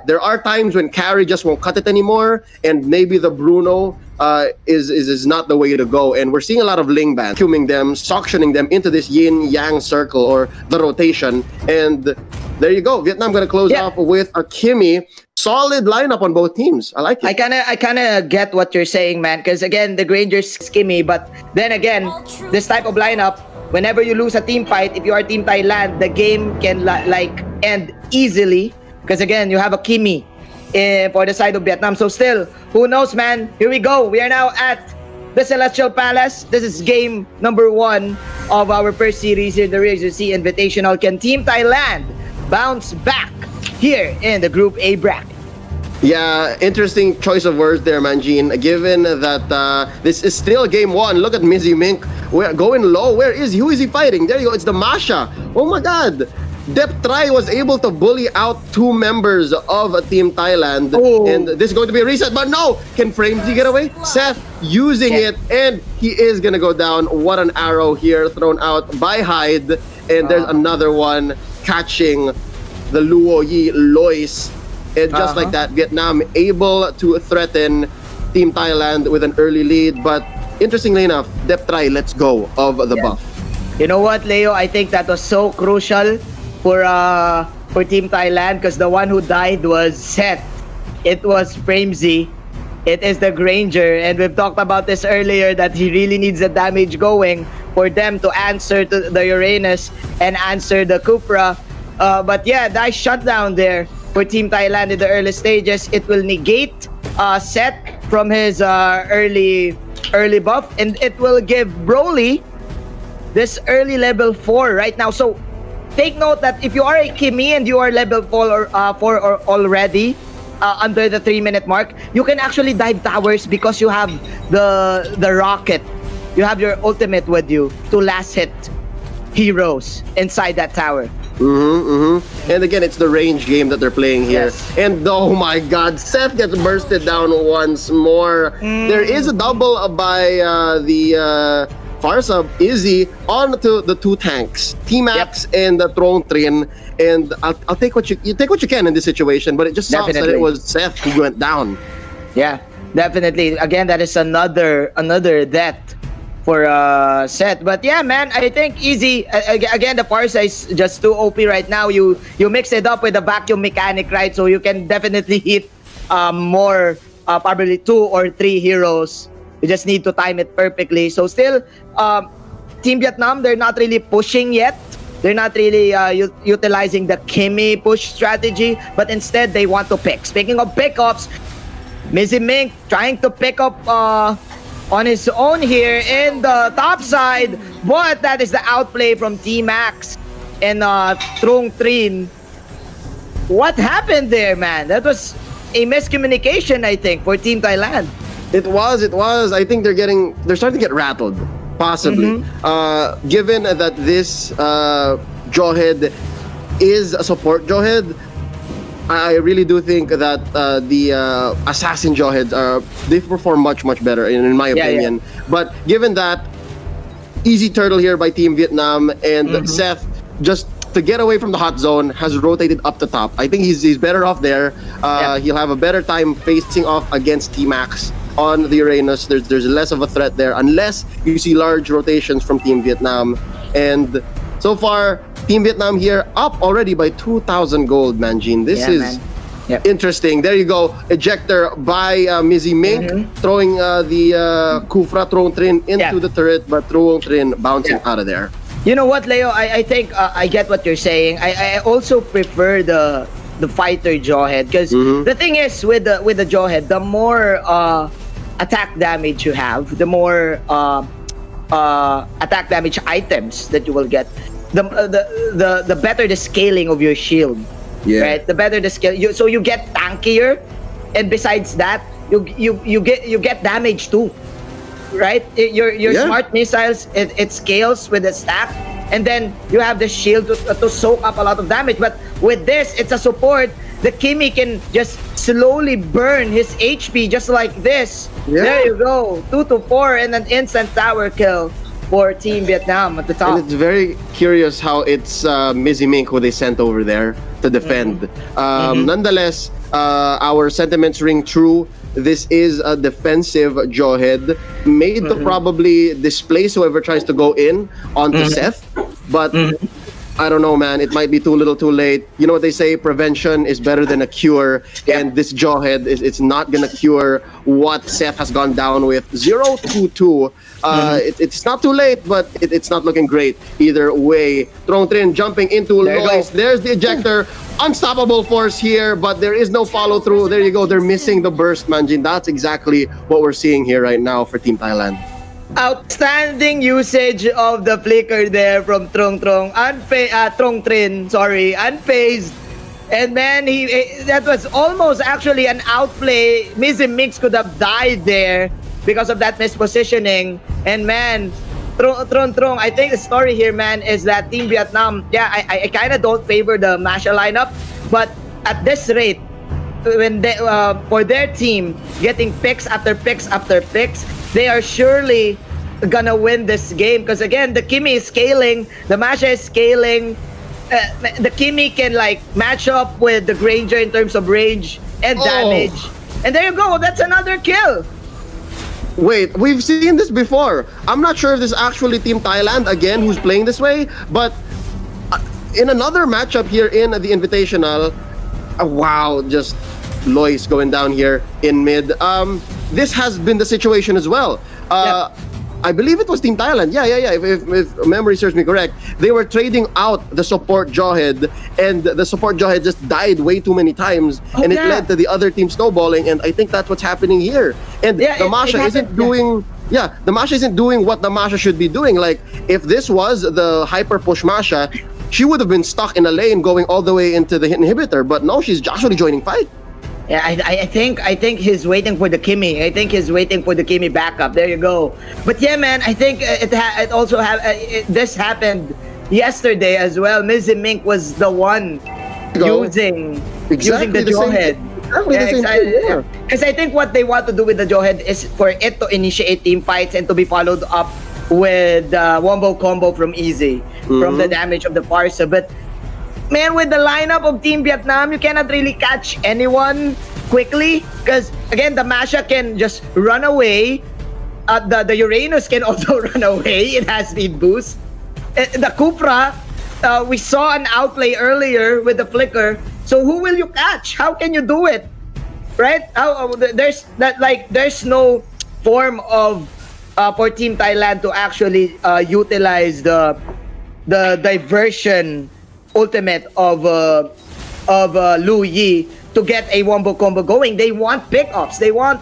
there are times when carry just won't cut it anymore, and maybe the Bruno is not the way to go. And we're seeing a lot of Ling Ban vacuuming them, suctioning them into this yin-yang circle or the rotation. And there you go. Vietnam going to close off with a Kimmy. Solid lineup on both teams. I like it. I kind of get what you're saying, man. Because again, the Granger's skimmy. But then again, this type of lineup, whenever you lose a team fight, if you are Team Thailand, the game can like end easily. Because again, you have a Kimmy for the side of Vietnam. So still, who knows, man? Here we go. We are now at the Celestial Palace. This is game number 1 of our first series here, the Razor C Invitational. Can Team Thailand bounce back here in the Group A bracket? Yeah, interesting choice of words there, Manjin. Given that this is still game 1. Look at Mizzy Mink. We're going low. Where is he? Who is he fighting? There you go. It's the Masha. Oh my God. Deptrai was able to bully out 2 members of Team Thailand. Oh. And this is going to be a reset. But no! Can Framesy get away? Seth using it. And he is going to go down. What an arrow here thrown out by Hyde. And there's another one catching the Luo Yi Lois. And just like that, Vietnam able to threaten Team Thailand with an early lead. But interestingly enough, Deptrai lets go of the buff. You know what, Leo? I think that was so crucial for Team Thailand, because the one who died was Seth. It was Framesy. It is the Granger. And we've talked about this earlier, that he really needs the damage going for them to answer to the Uranus and answer the Cupra. But yeah, nice shutdown there for Team Thailand in the early stages. It will negate Seth from his early buff, and it will give Broly this early level 4 right now. So take note that if you are a Kimmy and you are level 4 or already under the 3-minute mark, you can actually dive towers because you have the rocket. You have your ultimate with you to last hit heroes inside that tower. And again, it's the range game that they're playing here. Yes. And oh my God, Seth gets bursted down once more. There is a double by the Farsa Izzy onto the 2 tanks, T-Max and the Throne Trin. And I'll take what you take what you can in this situation, but it just sucks that it was Seth who went down. Yeah, definitely. Again, that is another death for Seth. But yeah, man, I think easy. Again, the Farsa is just too OP right now. You mix it up with the vacuum mechanic, right? So you can definitely hit more, probably 2 or 3 heroes. You just need to time it perfectly. So still, Team Vietnam, they're not really pushing yet. They're not really utilizing the Kimmy push strategy, but instead they want to pick. Speaking of pickups, Mizzy Mink trying to pick up on his own here in the top side, but that is the outplay from T-Max and Trung Trin. What happened there, man? That was a miscommunication, I think, for Team Thailand. It was. I think they're starting to get rattled, possibly. Given that this Jawhead is a support Jawhead, I really do think that the Assassin Jawheads they perform much better in my opinion. Yeah. But given that, easy turtle here by Team Vietnam, and Seth just to get away from the hot zone has rotated up the top. I think he's better off there. He'll have a better time facing off against T-Max on the Uranus. There's less of a threat there unless you see large rotations from Team Vietnam. And so far, Team Vietnam here up already by 2,000 gold, Manjin. This is interesting. There you go. Ejector by Mizzy Mink, throwing the Kufra Throne Trin into the turret, but Throne Trin bouncing out of there. You know what, Leo? I think I get what you're saying. I also prefer the fighter Jawhead, because the thing is with the Jawhead, the more attack damage you have, the more attack damage items that you will get, the better the scaling of your shield. Right? The better the scale. So you get tankier, and besides that, you get damage too. Right? Your smart missiles, it scales with the stack, and then you have the shield to soak up a lot of damage. But with this, it's a support. The Kimmy can just slowly burn his HP just like this. There you go. 2 to 4 and an instant tower kill for Team Vietnam at the top. And it's very curious how it's Mizzy Mink who they sent over there. to defend. Nonetheless, our sentiments ring true. This is a defensive Jawhead made to probably displace whoever tries to go in onto Seth. But I don't know, man. It might be too little too late. You know what they say? Prevention is better than a cure. And this Jawhead, it's not going to cure what Seth has gone down with. 0-2-2. It's not too late, but it's not looking great either way. Throne Trin jumping into Lois. There's the ejector. Unstoppable force here, but there is no follow through. There you go. They're missing the burst, Manjin. That's exactly what we're seeing here right now for Team Thailand. Outstanding usage of the flicker there from Trong Trin, unfazed. And man, that was almost actually an outplay. Mizzy Mix could have died there because of that mispositioning. And man, Trong, I think the story here, man, is that Team Vietnam, I kind of don't favor the Masha lineup, but at this rate, when they, for their team getting picks after picks after picks, they are surely gonna win this game. Because again, the Kimi is scaling, the Masha is scaling, the Kimi can like match up with the Granger in terms of range and damage. And there you go, that's another kill. Wait, we've seen this before. I'm not sure if this is actually Team Thailand again who's playing this way, but in another matchup here in the Invitational, wow, just Lois going down here in mid. This has been the situation as well. I believe it was Team Thailand. Yeah. If memory serves me correct, they were trading out the support Jawhead, and the support Jawhead just died way too many times, and it led to the other team snowballing. And I think that's what's happening here. And the Masha isn't doing. Yeah, the Masha isn't doing what the Masha should be doing. Like, if this was the hyper push Masha, she would have been stuck in a lane going all the way into the hit inhibitor. But no, she's actually joining fight. Yeah, I think he's waiting for the Kimi. I think he's waiting for the Kimi backup. There you go. But yeah, man, I think it also this happened yesterday as well. Mizzy Mink was the one using the Jawhead. Because I think what they want to do with the Jawhead is for it to initiate team fights and to be followed up with Wombo combo from Easy from the damage of the Parsa. But man, with the lineup of Team Vietnam, you cannot really catch anyone quickly because, again, the Masha can just run away. The Uranus can also run away. It has speed boost. The Cupra, we saw an outplay earlier with the Flicker. So who will you catch? How can you do it? Right? There's no form of for Team Thailand to actually utilize the diversion ultimate of Lu Yi to get a wombo combo going. They want pickups. They want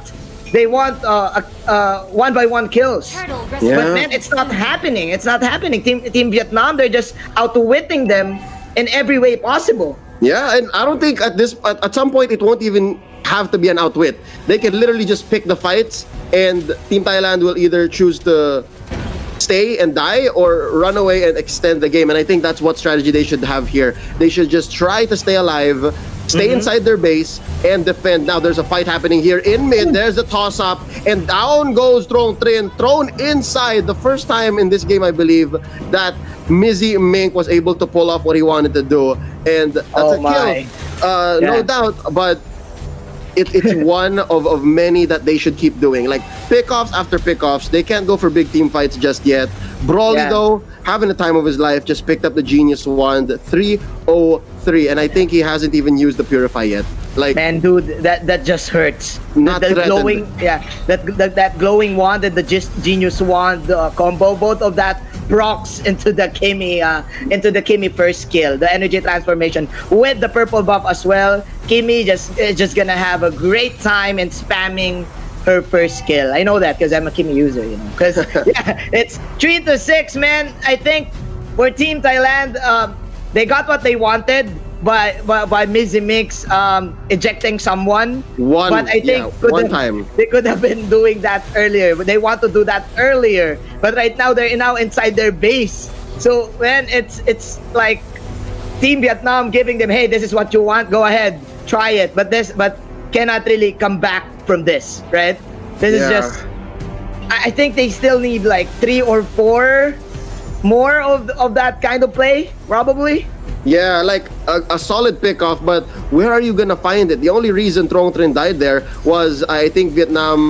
one-by-one kills. But man, it's not happening. It's not happening. Team Vietnam, they're just outwitting them in every way possible. Yeah, and I don't think at some point it won't even have to be an outwit. They can literally just pick the fights, and Team Thailand will either choose to stay and die or run away and extend the game. And I think that's what strategy they should have here. They should just try to stay alive, stay inside their base, and defend. Now there's a fight happening here in mid. There's the toss-up, and down goes Throne Trin, thrown inside. The first time in this game, I believe, that Mizzy Mink was able to pull off what he wanted to do. And that's a kill. No doubt, but it's one of many that they should keep doing. Like, pickoffs after pickoffs. They can't go for big team fights just yet. Broly, though, having the time of his life, just picked up the Genius Wand, 303, and I think he hasn't even used the Purify yet. Like, man, dude, that just hurts. Not the glowing, that glowing wand and the Genius Wand combo, both of that procs into the Kimi first kill, the energy transformation with the purple buff as well. Kimi is just gonna have a great time in spamming her first kill. I know that because I'm a Kimi user, you know. Because it's 3-6, man. I think for Team Thailand, they got what they wanted by Mizzy Mix ejecting someone. But I think they could have been doing that earlier. But they want to do that earlier. But right now they're now inside their base. So man, it's like Team Vietnam giving them, hey, this is what you want. Go ahead, try it. But cannot really come back from this, right? This is just. I think they still need like 3 or 4 more of that kind of play, probably. Yeah, like a solid pickoff, but where are you gonna find it? The only reason Trong Trin died there was I think Vietnam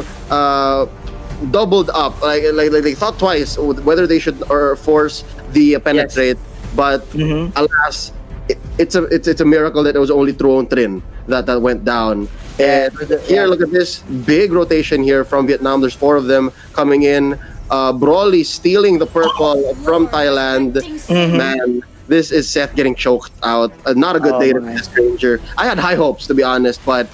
doubled up, like they thought twice whether they should or force the penetrate, but alas, it's a miracle that it was only Trong Trin that went down. And here, look at this big rotation here from Vietnam. There's 4 of them coming in. Broly stealing the purple from Thailand. Man, this is Seth getting choked out. Not a good day to be a stranger. I had high hopes, to be honest, but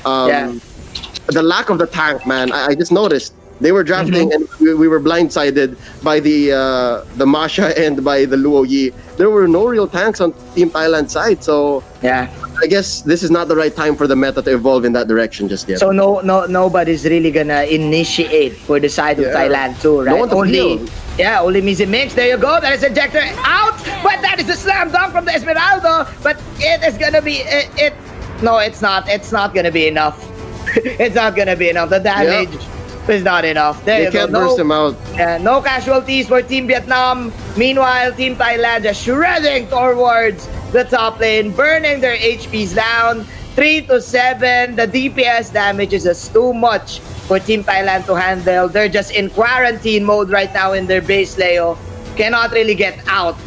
the lack of the tank, man, I just noticed. They were drafting and we were blindsided by the Masha and by the Luo Yi. There were no real tanks on Team Thailand side, so I guess this is not the right time for the meta to evolve in that direction just yet. So nobody's really gonna initiate for the side of Thailand too, right? No one only Mizzy Mix. There you go. That is Injector out, but that is a slam dunk from the Esmeralda. But it is gonna be No, it's not. It's not gonna be enough. It's not gonna be enough. The damage. Is not enough. There you go. Can't burst him out. No casualties for Team Vietnam. Meanwhile, Team Thailand just shredding towards the top lane, burning their HPs down. 3-7. The DPS damage is just too much for Team Thailand to handle. They're just in quarantine mode right now in their base, Leo. Cannot really get out.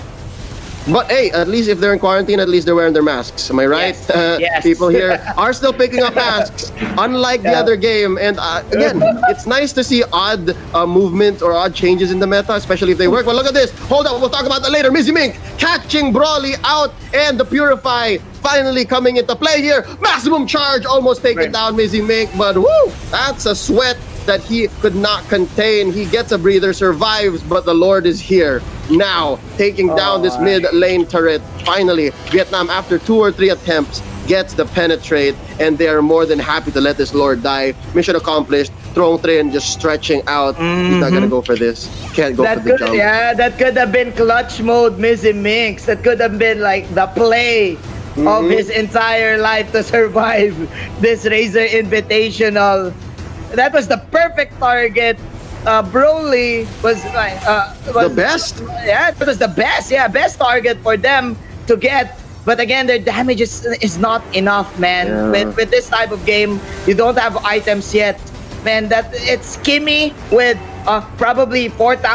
But hey, at least if they're in quarantine, at least they're wearing their masks. Am I right? Yes. People here are still picking up masks, unlike the other game. And again, it's nice to see odd movement or odd changes in the meta, especially if they work. But look at this. Hold on, we'll talk about that later. Mizzy Mink catching Broly out, and the Purify finally coming into play here. Maximum charge, almost taking down Mizzy Mink. But woo, that's a sweat that he could not contain. He gets a breather, survives, but the Lord is here now, taking down this mid lane turret. Finally, Vietnam, after 2 or 3 attempts, gets the penetrate, and they are more than happy to let this Lord die. Mission accomplished. Trong Trin just stretching out. He's not gonna go for this. Can't go for the jump. Yeah, that could have been clutch mode, Mizzy Minx. That could have been like the play of his entire life to survive this Razor Invitational. That was the perfect target. Broly was the best. Yeah, it was the best. Yeah, best target for them to get. But again, their damage is not enough, man. With this type of game, you don't have items yet, man. That it's Kimmy with probably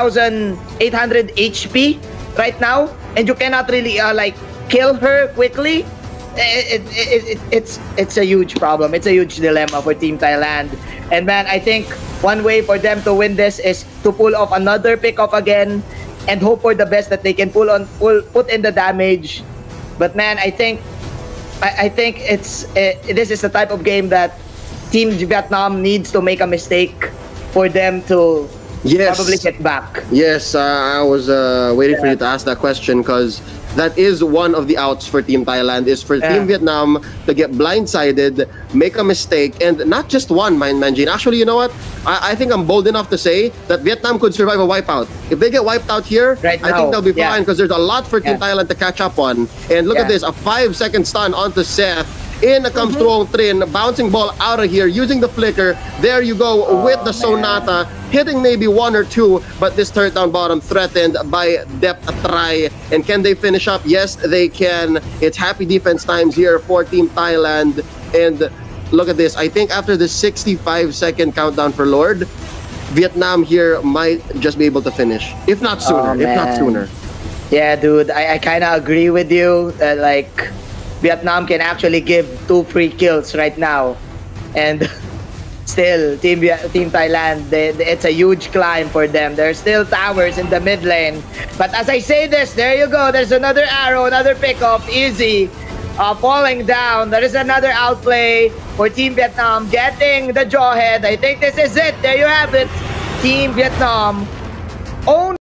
4,800 HP right now, and you cannot really like kill her quickly. It's a huge problem. It's a huge dilemma for Team Thailand. And man, I think one way for them to win this is to pull off another pick-off again and hope for the best that they can put in the damage. But man, I think this is the type of game that Team Vietnam needs to make a mistake for them to probably get back. Yes, I was waiting for you to ask that question, because that is one of the outs for Team Thailand, is for Team Vietnam to get blindsided, make a mistake, and not just one, Manjin. Actually, you know what? I think I'm bold enough to say that Vietnam could survive a wipeout. If they get wiped out here, I think they'll be fine, because there's a lot for Team Thailand to catch up on. And look at this, a 5-second stun onto Seth. In comes Trong Trin, bouncing ball out of here, using the flicker. There you go with the Sonata, hitting maybe 1 or 2, but this turret down bottom threatened by Depth Try. And can they finish up? Yes, they can. It's happy defense times here for Team Thailand. And look at this. I think after the 65-second countdown for Lord, Vietnam here might just be able to finish. If not sooner. If not sooner. Yeah, dude. I kind of agree with you that, like, Vietnam can actually give 2 free kills right now, and still Team Thailand, it's a huge climb for them. There's still towers in the mid lane, but as I say this, there you go, there's another arrow, another pickoff, easy, falling down. There is another outplay for Team Vietnam, getting the Jawhead. I think this is it. There you have it. Team Vietnam own